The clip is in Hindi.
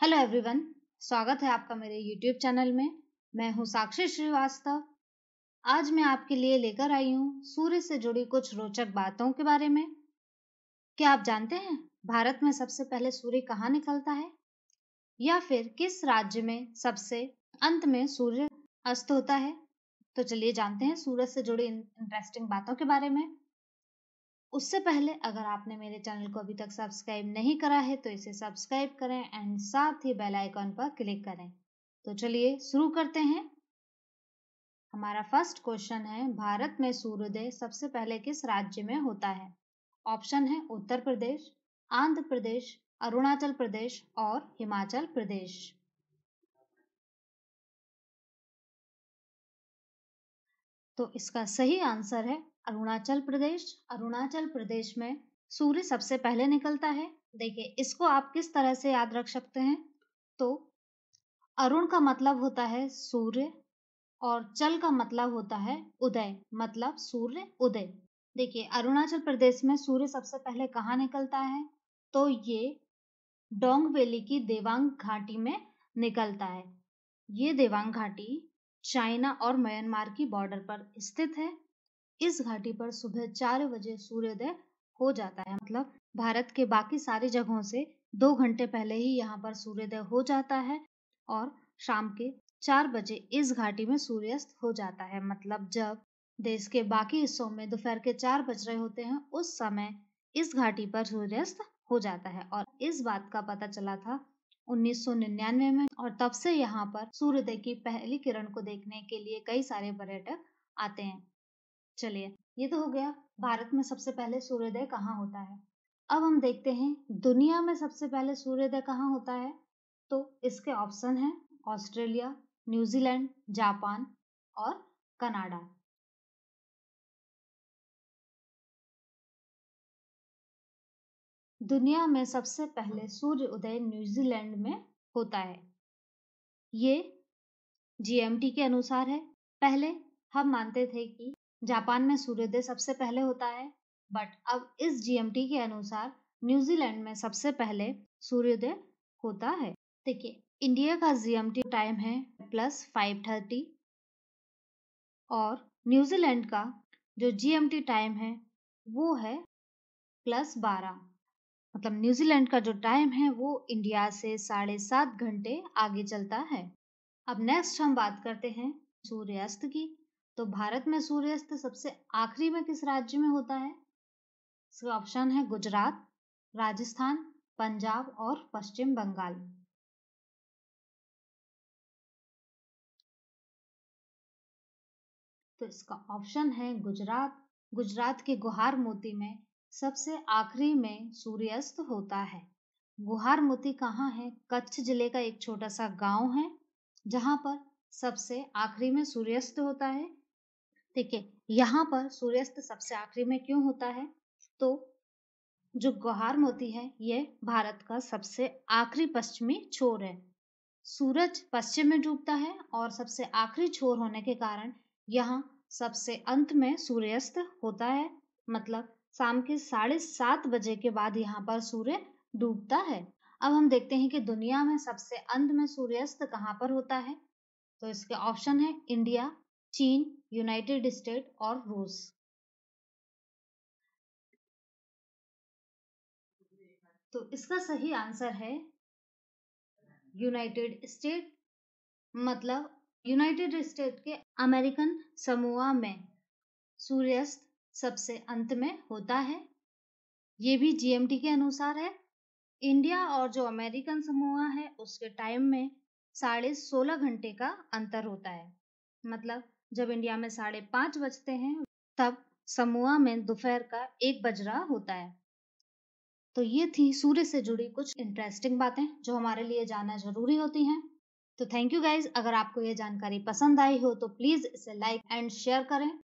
हेलो एवरीवन, स्वागत है आपका मेरे यूट्यूब चैनल में। मैं हूं साक्षी श्रीवास्तव। आज मैं आपके लिए लेकर आई हूं सूर्य से जुड़ी कुछ रोचक बातों के बारे में। क्या आप जानते हैं भारत में सबसे पहले सूर्य कहाँ निकलता है, या फिर किस राज्य में सबसे अंत में सूर्य अस्त होता है? तो चलिए जानते हैं सूरज से जुड़ी इंटरेस्टिंग बातों के बारे में। उससे पहले अगर आपने मेरे चैनल को अभी तक सब्सक्राइब नहीं करा है तो इसे सब्सक्राइब करें एंड साथ ही बेल आइकन पर क्लिक करें। तो चलिए शुरू करते हैं। हमारा फर्स्ट क्वेश्चन है, भारत में सूर्योदय सबसे पहले किस राज्य में होता है? ऑप्शन है उत्तर प्रदेश, आंध्र प्रदेश, अरुणाचल प्रदेश और हिमाचल प्रदेश। तो इसका सही आंसर है अरुणाचल प्रदेश। अरुणाचल प्रदेश में सूर्य सबसे पहले निकलता है। देखिए, इसको आप किस तरह से याद रख सकते हैं। तो अरुण का मतलब होता है सूर्य और चल का मतलब होता है उदय, मतलब सूर्य उदय। देखिए, अरुणाचल प्रदेश में सूर्य सबसे पहले कहाँ निकलता है? तो ये डोंग वैली की देवांग घाटी में निकलता है। ये देवांग घाटी चाइना और म्यांमार की बॉर्डर पर स्थित है। इस घाटी पर सुबह 4 बजे सूर्योदय हो जाता है, मतलब भारत के बाकी सारी जगहों से 2 घंटे पहले ही यहाँ पर सूर्योदय हो जाता है और शाम के 4 बजे इस घाटी में सूर्यास्त हो जाता है। मतलब जब देश के बाकी हिस्सों में दोपहर के 4 बज रहे होते हैं, उस समय इस घाटी पर सूर्यास्त हो जाता है। और इस बात का पता चला था 1999 में, और तब से यहाँ पर सूर्योदय की पहली किरण को देखने के लिए कई सारे पर्यटक आते हैं। चलिए, ये तो हो गया भारत में सबसे पहले सूर्योदय कहाँ होता है। अब हम देखते हैं दुनिया में सबसे पहले सूर्योदय कहाँ होता है। तो इसके ऑप्शन हैं ऑस्ट्रेलिया, न्यूजीलैंड, जापान और कनाडा। दुनिया में सबसे पहले सूर्य उदय न्यूजीलैंड में होता है। ये जीएमटी के अनुसार है। पहले हम मानते थे कि जापान में सूर्योदय सबसे पहले होता है, बट अब इस जीएमटी के अनुसार न्यूजीलैंड में सबसे पहले सूर्योदय होता है। देखिए, इंडिया का जीएमटी टाइम है +5:30 और न्यूजीलैंड का जो जीएमटी टाइम है वो है +12। मतलब न्यूजीलैंड का जो टाइम है वो इंडिया से 7.5 घंटे आगे चलता है। अब नेक्स्ट हम बात करते हैं सूर्यास्त की। तो भारत में सूर्यास्त सबसे आखिरी में किस राज्य में होता है? इसका ऑप्शन है गुजरात, राजस्थान, पंजाब और पश्चिम बंगाल। तो इसका ऑप्शन है गुजरात। गुजरात के गुहार मोती में सबसे आखिरी में सूर्यास्त होता है। गुहार मोती कहाँ है? कच्छ जिले का एक छोटा सा गांव है जहां पर सबसे आखिरी में सूर्यास्त होता है। देखिए, यहाँ पर सूर्यास्त सबसे आखिरी में क्यों होता है? तो जो गुहार मोती है ये भारत का सबसे आखिरी पश्चिमी छोर है। सूरज पश्चिम में डूबता है और सबसे आखिरी छोर होने के कारण यहाँ सबसे अंत में सूर्यास्त होता है। मतलब शाम के 7:30 बजे के बाद यहाँ पर सूर्य डूबता है। अब हम देखते हैं कि दुनिया में सबसे अंत में सूर्यास्त कहाँ पर होता है। तो इसके ऑप्शन है इंडिया, चीन, यूनाइटेड स्टेट और रूस। तो इसका सही आंसर है यूनाइटेड स्टेट। मतलब यूनाइटेड स्टेट के अमेरिकन समोआ में सूर्यास्त सबसे अंत में होता है। ये भी जीएमटी के अनुसार है। इंडिया और जो अमेरिकन समोआ है उसके टाइम में 16.5 घंटे का अंतर होता है। मतलब जब इंडिया में 5:30 बजते हैं तब समोआ में दोपहर का 1 बज रहा होता है। तो ये थी सूर्य से जुड़ी कुछ इंटरेस्टिंग बातें जो हमारे लिए जानना जरूरी होती हैं। तो थैंक यू गाइज। अगर आपको ये जानकारी पसंद आई हो तो प्लीज इसे लाइक एंड शेयर करें।